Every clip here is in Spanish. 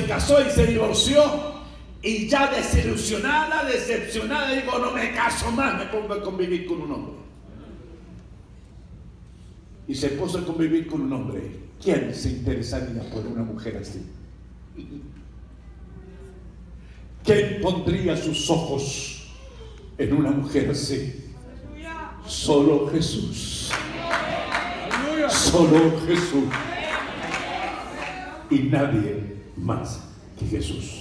se casó y se divorció, y ya desilusionada, decepcionada, digo, no me caso más, me pongo a convivir con un hombre. Y se puso a convivir con un hombre. ¿Quién se interesaría por una mujer así? ¿Quién pondría sus ojos en una mujer así? Solo Jesús. Solo Jesús. Y nadie más que Jesús.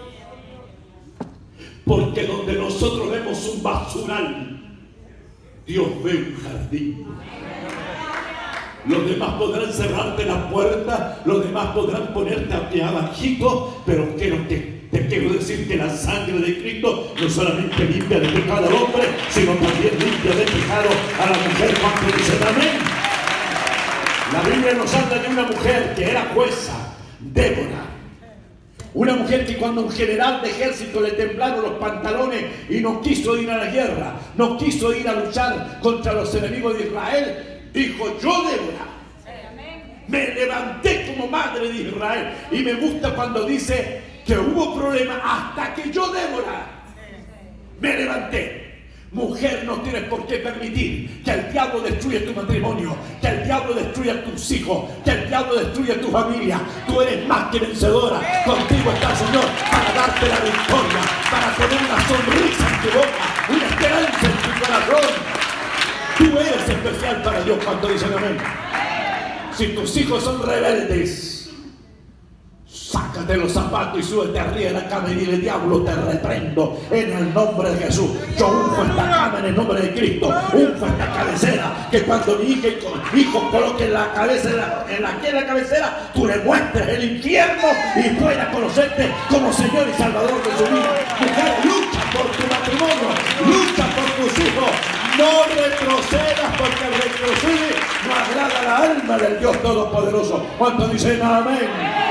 Porque donde nosotros vemos un basural, Dios ve un jardín. Los demás podrán cerrarte la puerta, los demás podrán ponerte aquí abajito, pero te quiero decir que la sangre de Cristo no solamente limpia de pecado al hombre, sino también limpia de pecado a la mujer. Cuando dicen amén. La Biblia nos habla de una mujer que era jueza, Débora. Una mujer que cuando un general de ejército le temblaron los pantalones y no quiso ir a la guerra, no quiso ir a luchar contra los enemigos de Israel, dijo: yo, Débora, me levanté como madre de Israel. Y me gusta cuando dice que hubo problemas hasta que yo, Débora, me levanté. Mujer, no tienes por qué permitir que el diablo destruya tu matrimonio, que el diablo destruya tus hijos, que el diablo destruya tu familia. Tú eres más que vencedora. Contigo está el Señor para darte la victoria, para poner una sonrisa en tu boca, una esperanza en tu corazón. Tú eres especial para Dios. Cuando dicen amén. Si tus hijos son rebeldes, sácate los zapatos y súbete arriba de la cama y dile: diablo, te reprendo en el nombre de Jesús. Yo unjo esta cama en el nombre de Cristo. Unjo esta cabecera, que cuando mi hijo coloque la cabeza en la cabecera, tú le muestres el infierno y pueda conocerte como Señor y Salvador de su vida. Mujer, lucha por tu matrimonio, lucha por tus hijos. No retrocedas, porque el retroceder no agrada la alma del Dios Todopoderoso. ¿Cuántos dicen amén?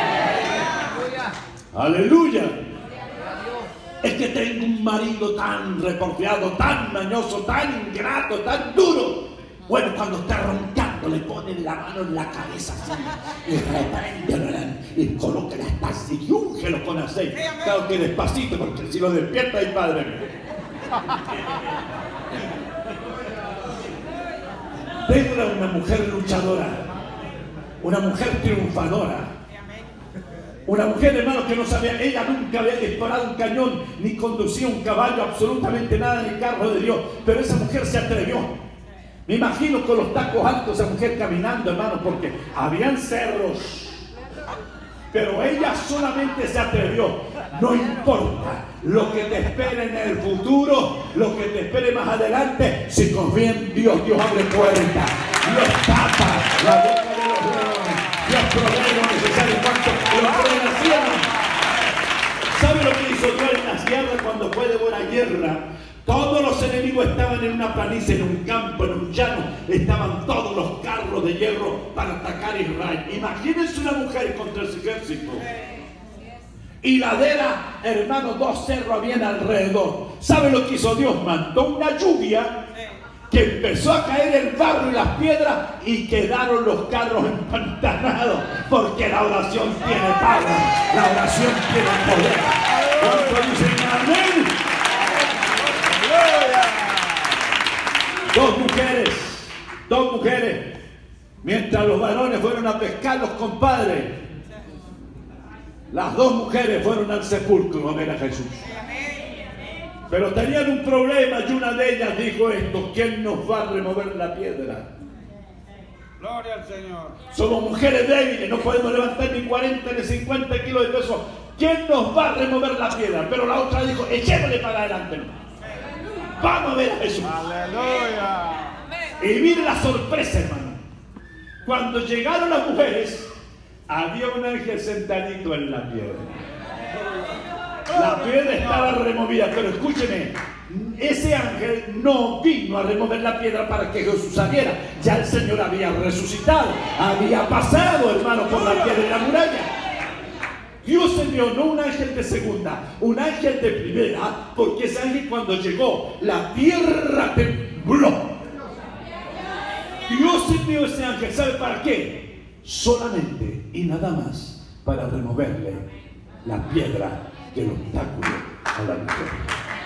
Aleluya. Es que tengo un marido tan reporfiado, tan mañoso, tan ingrato, tan duro. Bueno, cuando está roncando le ponen la mano en la cabeza así, y repréndelo y colóquela hasta así y úngelo con aceite. Claro que despacito, porque si lo despierta hay padre mío. Débora, una mujer luchadora, una mujer triunfadora. Una mujer, hermano, que no sabía, ella nunca había disparado un cañón, ni conducía un caballo, absolutamente nada en el carro de Dios. Pero esa mujer se atrevió. Me imagino con los tacos altos, esa mujer caminando, hermano, porque habían cerros. Pero ella solamente se atrevió. No importa lo que te espere en el futuro, lo que te espere más adelante, si confía en Dios, Dios abre puertas, Dios tapa la boca de los leones, Dios provee lo necesario. ¿Sabe lo que hizo Dios en la sierra cuando fue de buena guerra? Todos los enemigos estaban en una planicie, en un campo, en un llano. Estaban todos los carros de hierro para atacar a Israel. Imagínense una mujer contra ese ejército. Y ladera, hermano, dos cerros habían alrededor. ¿Sabe lo que hizo Dios? Mandó una lluvia que empezó a caer el barro y las piedras y quedaron los carros empantanados, porque la oración tiene poder, la oración tiene poder. ¿Cuántos dicen amén? Dos mujeres, mientras los varones fueron a pescar los compadres, las dos mujeres fueron al sepulcro a ver a Jesús. Pero tenían un problema y una de ellas dijo esto: ¿quién nos va a remover la piedra? Gloria al Señor. Somos mujeres débiles, no podemos levantar ni 40 ni 50 kilos de peso. ¿Quién nos va a remover la piedra? Pero la otra dijo: echémosle para adelante. Vamos a ver a Jesús. Aleluya. Y mire la sorpresa, hermano. Cuando llegaron las mujeres, había un ángel sentadito en la piedra. La piedra estaba removida, pero escúcheme, ese ángel no vino a remover la piedra para que Jesús saliera. Ya el Señor había resucitado, había pasado, hermano, por la piedra y la muralla. Dios envió no un ángel de segunda, un ángel de primera, porque ese ángel cuando llegó, la tierra tembló. Dios envió ese ángel, ¿sabe para qué? Solamente y nada más para removerle la piedra del obstáculo a la victoria.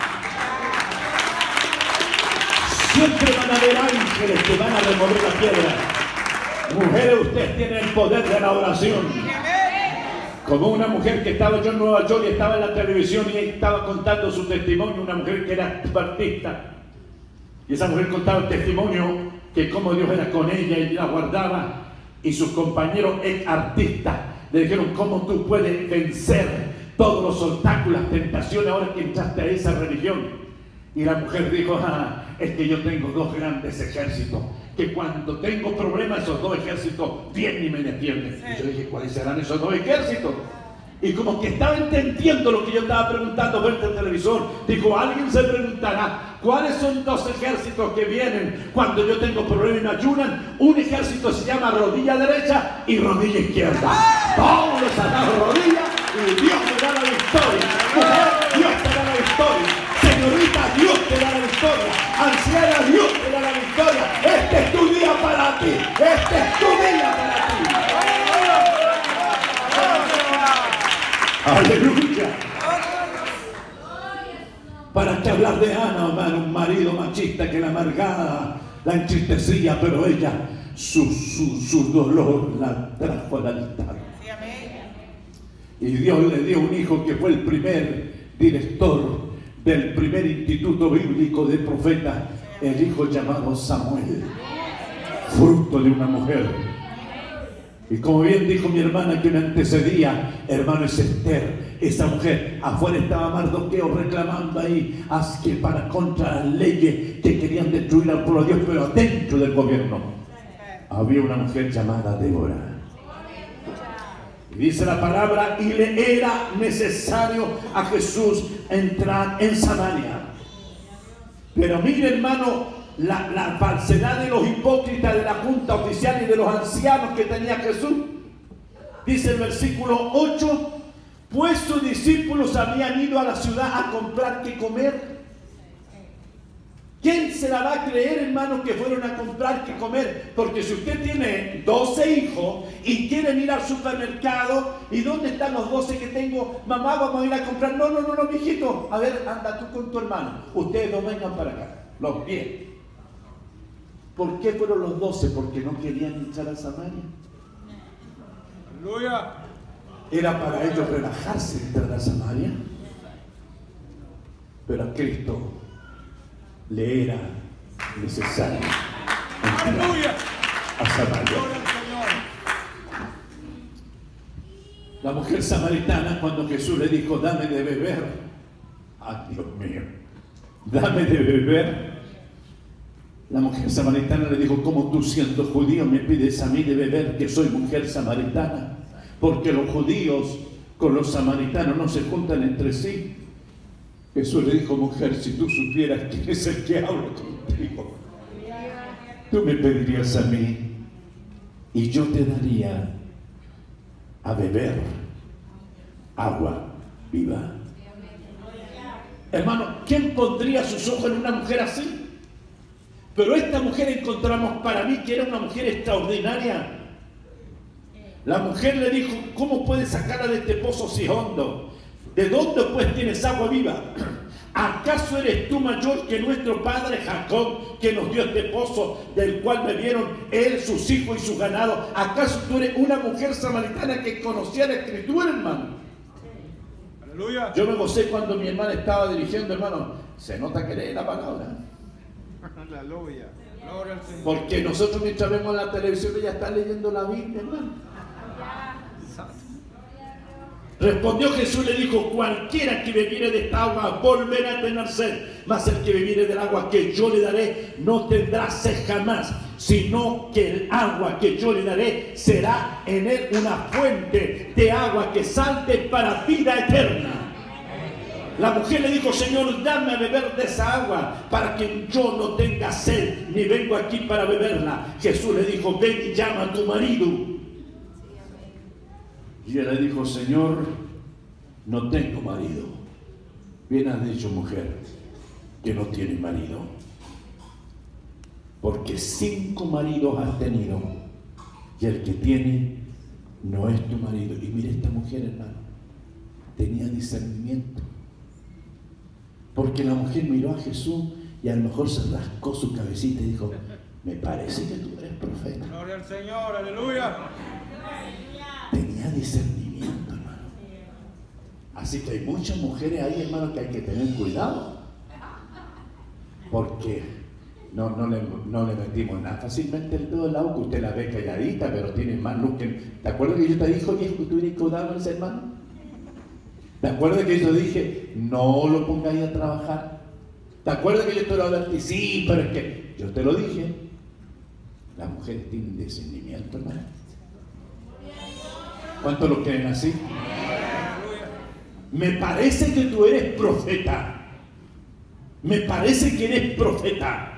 Siempre van a haber ángeles que van a remover la piedra. Mujeres, ustedes tienen el poder de la oración. Como una mujer que estaba yo en Nueva York y estaba en la televisión y estaba contando su testimonio, una mujer que era artista. Y esa mujer contaba el testimonio que cómo Dios era con ella y la guardaba. Y sus compañeros artistas le dijeron, ¿cómo tú puedes vencer todos los obstáculos, las tentaciones ahora que entraste a esa religión? Y la mujer dijo, es que yo tengo dos grandes ejércitos, que cuando tengo problemas esos dos ejércitos vienen y me defienden. Y yo dije, ¿cuáles serán esos dos ejércitos? Y como que estaba entendiendo lo que yo estaba preguntando frente al televisor, dijo, alguien se preguntará, ¿cuáles son dos ejércitos que vienen cuando yo tengo problemas y me ayunan? Un ejército se llama rodilla derecha y rodilla izquierda. Todos los atados rodilla y Dios te da la victoria. Mujer, Dios te da la victoria. Señorita, Dios te da la victoria. Anciana, Dios te da la victoria. Este es tu día para ti. Este es tu día para ti. Aleluya. ¿Para qué hablar de Ana, hermano? Un marido machista que la amargaba, la entristecía, pero ella, su dolor la trajo al altar. Y Dios le dio un hijo que fue el primer director del primer instituto bíblico de profetas, el hijo llamado Samuel, fruto de una mujer. Y como bien dijo mi hermana que me antecedía, hermano, es Esther, esa mujer. Afuera estaba Mardoqueo reclamando ahí que para contra las leyes que querían destruir al pueblo de Dios, pero dentro del gobierno había una mujer llamada Débora. Y dice la palabra, y le era necesario a Jesús entrar en Samaria. Pero mire, hermano, la falsedad de los hipócritas de la junta oficial y de los ancianos que tenía Jesús. Dice el versículo 8, pues sus discípulos habían ido a la ciudad a comprar qué comer. ¿Quién se la va a creer, hermano, que fueron a comprar qué comer? Porque si usted tiene 12 hijos y quieren ir al supermercado, ¿y dónde están los 12 que tengo? Mamá, vamos a ir a comprar. No, mijito. A ver, anda tú con tu hermano. Ustedes dos vengan para acá, los 10. ¿Por qué fueron los 12? Porque no querían entrar a Samaria. Aleluya. Era para ellos relajarse entrar a Samaria. Pero a Cristo le era necesario entrar a Samaria. La mujer samaritana, cuando Jesús le dijo, dame de beber, ¡ay, Dios mío! Dame de beber. La mujer samaritana le dijo, ¿cómo tú siendo judío me pides a mí de beber, que soy mujer samaritana? Porque los judíos con los samaritanos no se juntan entre sí. Jesús le dijo, mujer, si tú supieras quién es el que habla contigo, tú me pedirías a mí y yo te daría a beber agua viva. Hermano, ¿quién pondría sus ojos en una mujer así? Pero esta mujer encontramos para mí que era una mujer extraordinaria. La mujer le dijo, ¿cómo puedes sacarla de este pozo si es hondo? ¿De dónde pues tienes agua viva? ¿Acaso eres tú mayor que nuestro padre Jacob, que nos dio este pozo del cual bebieron él, sus hijos y sus ganados? ¿Acaso tú eres una mujer samaritana que conocía la escritura, hermano? Aleluya. Yo me gocé cuando mi hermana estaba dirigiendo, hermano. Se nota que lee la palabra. Aleluya. Gloria al Señor. Porque nosotros mientras vemos la televisión ella está leyendo la Biblia, hermano. Respondió Jesús, le dijo, cualquiera que bebiere de esta agua volverá a tener sed, mas el que bebiere del agua que yo le daré no tendrá sed jamás, sino que el agua que yo le daré será en él una fuente de agua que salte para vida eterna. La mujer le dijo, Señor, dame a beber de esa agua para que yo no tenga sed, ni vengo aquí para beberla. Jesús le dijo, ven y llama a tu marido. Y ella le dijo, Señor, no tengo marido. Bien has dicho, mujer, que no tienes marido. Porque 5 maridos has tenido y el que tiene no es tu marido. Y mira esta mujer, hermano, discernimiento. Porque la mujer miró a Jesús y a lo mejor se rascó su cabecita y dijo, me parece que tú eres profeta. Gloria al Señor, aleluya. Tenía discernimiento, hermano. Así que hay muchas mujeres ahí, hermano, que hay que tener cuidado. Porque no le metimos nada fácilmente el dedo al lado, que usted la ve calladita, pero tiene más luz que... ¿Te acuerdas que yo te dije, oye, que tú eres cuidado ese hermano? ¿Te acuerdas que yo te dije, no lo pongáis a trabajar? ¿Te acuerdas que yo te lo advertí? Sí, pero es que yo te lo dije. Las mujeres tienen discernimiento, hermano. ¿Cuántos lo creen así? Me parece que tú eres profeta. Me parece que eres profeta.